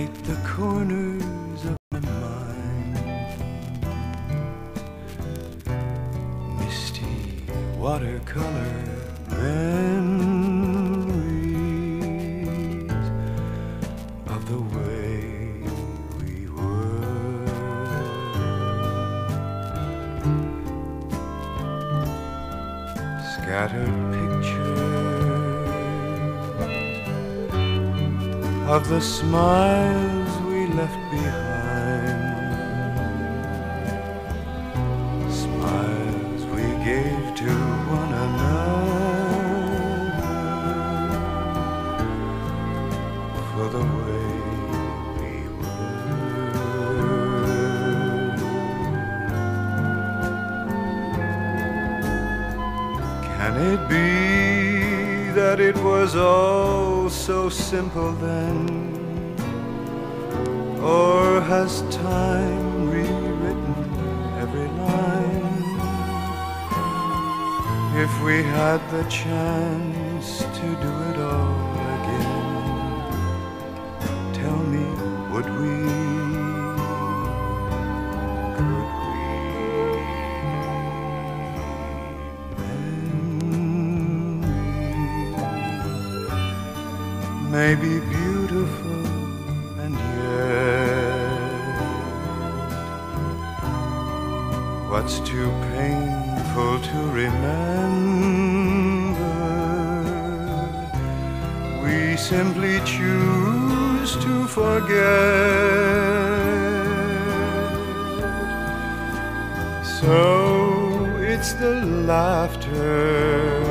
light the corners of my mind. Misty watercolor memories of the way we were. Scattered pictures of the smiles we left behind, smiles we gave to one another for the way we were. Can it be that it was all so simple then? Or has time rewritten every line? If we had the chance to do it all again, tell me, would we? Could we? Memories may be beautiful, and yet what's too painful to remember, we simply choose to forget. So it's the laughter